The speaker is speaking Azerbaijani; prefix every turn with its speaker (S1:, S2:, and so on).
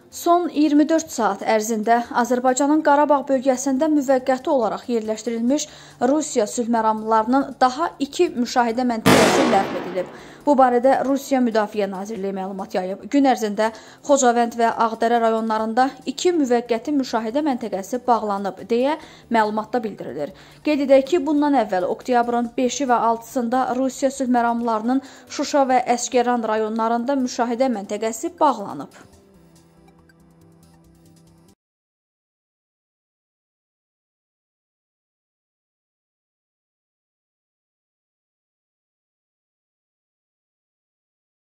S1: Son 24 saat ərzində Azərbaycanın Qarabağ bölgəsində müvəqqəti olaraq yerləşdirilmiş Rusiya sülh məramlılarının daha 2 müşahidə məntəqəsi ləğv edilib. Bu barədə Rusiya Müdafiə Nazirliyi məlumat yayıb. Gün ərzində Xocavənd və Ağdərə rayonlarında 2 müvəqqəti müşahidə məntəqəsi bağlanıb deyə məlumatda bildirilir. Qeyd edək ki, bundan əvvəl oktyabrın 5-i və 6-sında Rusiya sülh məramlılarının Şuşa və Əsgəran rayonlarında müşahidə məntəqəsi bağlanıb.